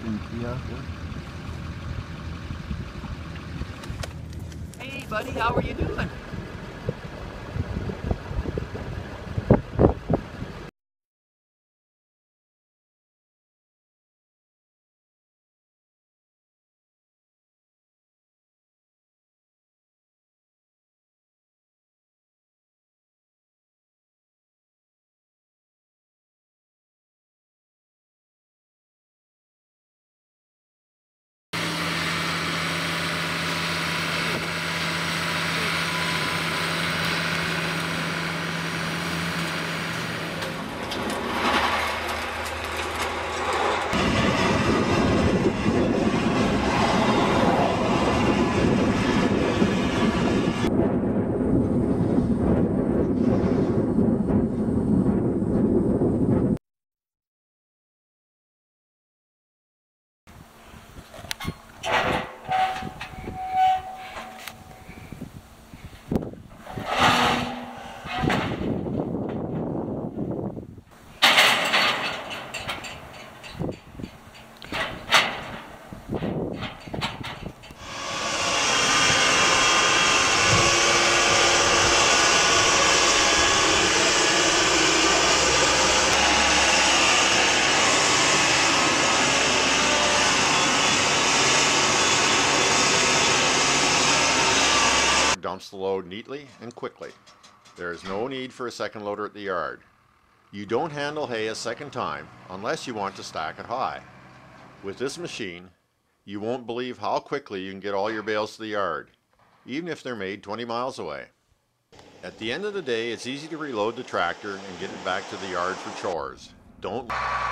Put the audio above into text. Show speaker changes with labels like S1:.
S1: Yeah.
S2: Hey buddy, how are you doing?
S3: Dumps the load neatly and quickly. There is no need for a second loader at the yard. You don't handle hay a second time unless you want to stack it high. With this machine, you won't believe how quickly you can get all your bales to the yard, even if they're made 20 miles away. At the end of the day, it's easy to reload the tractor and get it back to the yard for chores. Don't